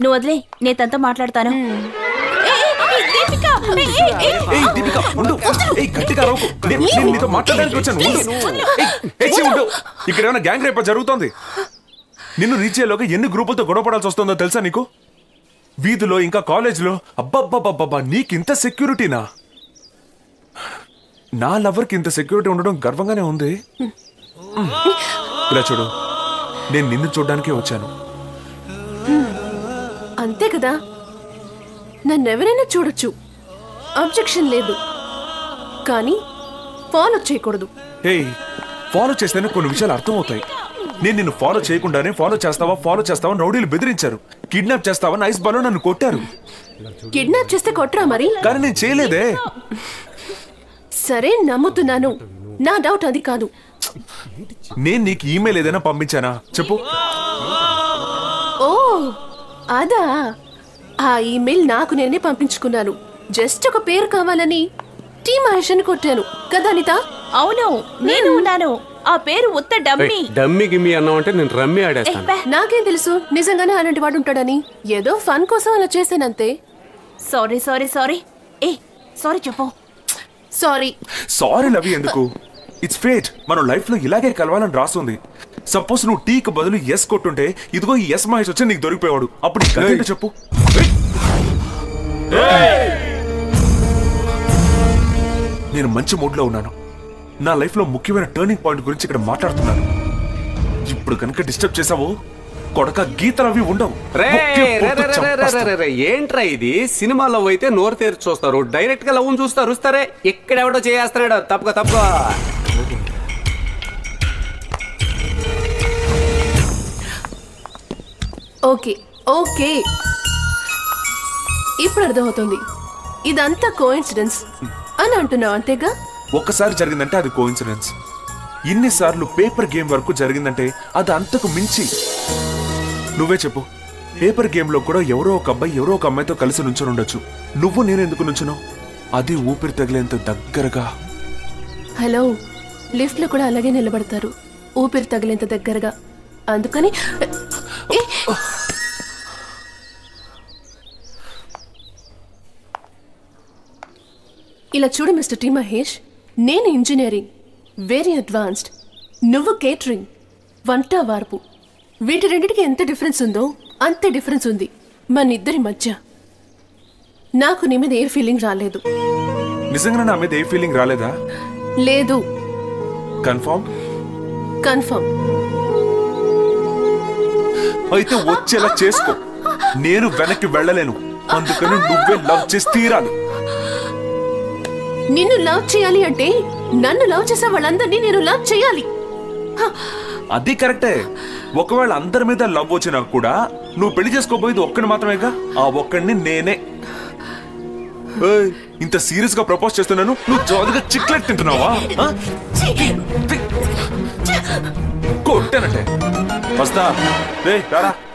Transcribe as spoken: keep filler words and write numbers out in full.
నువ్వు వదిలే, నేను తనతో మాట్లాడతాను. ఇక్కడ ఏమైనా గ్యాంగ్ రేప జరుగుతోంది? నిన్ను రీచ్ అయ్యేలోగా ఎన్ని గ్రూపులతో గొడవపడాల్సి వస్తుందో తెలుసా నీకు? వీధిలో ఇంకా కాలేజ్లో. అబ్బబ్బబ్బబ్బా, నీకింత సెక్యూరిటీనా? నా లవర్కి ఇంత సెక్యూరిటీ ఉండడం గర్వంగానే ఉంది. ఇలా చూడు, నేను నిన్ను చూడ్డానికే వచ్చాను. అంతే కదా, నన్నెవరైనా చూడొచ్చు, అబ్జెక్షన్ లేదు, కానీ ఫాలో చేయకూడదు. హే, ఫాలో చేస్తేనే కొన్ని విషయాలు అర్థమవుతాయి. నేను నిన్ను ఫాలో చేయకుండానే ఫాలో చేస్తావా ఫాలో చేస్తావా రౌడీలు బెదిరించారు. కిడ్నాప్ చేస్తావా నైస్ బాలో నన్ను కొట్టారు. కిడ్నాప్ చేస్తే కొట్టరా మరి? కానీ నేను చేయలేదే. సరే, నమ్ముతున్నాను, నా డౌట్ అది కాదు. నేను నీకు ఈమెయిల్ ఏదైనా పంపించానా చెప్పు? ఓ అదా, ఆ ఈమెయిల్ నాకు నేనే పంపించుకున్నాను. జస్ట్ ఒక పేరు కావాలని టీ మహేష్ అని కొట్టాను కదా అనిత? అవును, నేను ఉన్నాను. ఆ పేరు ఉత్త డమ్మీ. డమ్మీ గిమ్మి అన్నావంటే నేను రమ్మి ఆడేస్తాను. నాకేం తెలుసు నిజంగానే అలాంటి వాడు ఉంటాడని. ఏదో ఫన్ కోసం అలా చేశానంతే. సారీ సారీ సారీ ఏ సారీ చెప్పు. సారీ సారీ లవి ఎందుకు? It's fate. మనం లైఫ్ లో ఇలాగే కలవాలని రాస్తుంది. సపోజ్ నువ్వు టీకి బదులు ఎస్ కొట్టుంటే ఇదిగో ఈ ఎస్ మహేష్ వచ్చి నీకు దొరికిపోయాడు. అప్పుడు కథ చెప్పు. నేను మంచి మూడ్ లో ఉన్నాను. నా లైఫ్ లో ముఖ్యమైన టర్నింగ్ పాయింట్ గురించి ఇక్కడ మాట్లాడుతున్నాను. ఇప్పుడు కనుక డిస్టర్బ్ చేసావో కొడక గీతలు అవి ఉండవు. ఏంట్రా ఇది? సినిమాలో అయితే నోరు తెరిచి చూస్తారు, డైరెక్ట్ గా లవ్ చూస్తారు చూస్తారే. ఎక్కడెవడో చేస్తాడు. తప్పుగా తప్పుగా. ఓకే ఓకే, ఇప్పుడు అర్థమవుతుంది. ఇదంతా కోఇన్సిడెన్స్ అని అంటున్నావు అంతేగా? ఒక్కసారి జరిగిందంటే అది కోఇన్సిడెన్స్. ఇన్నిసార్లు పేపర్ గేమ్ వరకు జరిగిందంటే అది అంతకు మించి. నువ్వే చెప్పు, పేపర్ గేమ్ లో కూడా ఎవరో ఒక అబ్బాయి ఎవరో ఒక అమ్మాయితో కలిసి నుంచొని ఉండొచ్చు. నువ్వు నేను ఎందుకు నుంచున్నావు? అది ఊపిరి తగిలేంత దగ్గరగా. హలో, లిఫ్ట్ లో కూడా అలాగే నిలబడతారు, ఊపిరి తగిలేంత దగ్గరగా. అందుకని ఇలా చూడు మిస్టర్ టీ మహేష్, నేను ఇంజనీరింగ్ వెరీ అడ్వాన్స్డ్, నువ్వు కేటరింగ్ వంట వార్పు. వీటి రెండింటికి ఎంత డిఫరెన్స్ ఉందో అంతే డిఫరెన్స్ ఉంది మన ఇద్దరి మధ్య. నాకు నీ మీద ఏ ఫీలింగ్ రాలేదు. నిజంగా నా మీద ఏ ఫీలింగ్ రాలేదా? లేదు. కన్ఫర్మ్? కన్ఫర్మ్. అయితే వచ్చేలా చేసుకో. నేను వెనక్కి వెళ్ళలేను, అందుకని నువ్వే లవ్ చేసి తీరాలి. నిన్ను లవ్ చేయాలి అంటే నన్ను లవ్ చేసే వాళ్ళందరినీ నేను లవ్ చేయాలి. అది కరెక్టే. ఒకవేళ అందరి మీద లవ్ వచ్చినా కూడా నువ్వు పెళ్లి చేసుకోబోయేది ఒక్కడిని మాత్రమేగా. ఆ ఒక్కడిని నేనే. ఇంత సీరియస్ గా ప్రపోజ్ చేస్తున్నాను, నువ్వు జాలీగా చిక్లెట్ తింటున్నావా? కొట్టానంటే వస్తా. రే రారా.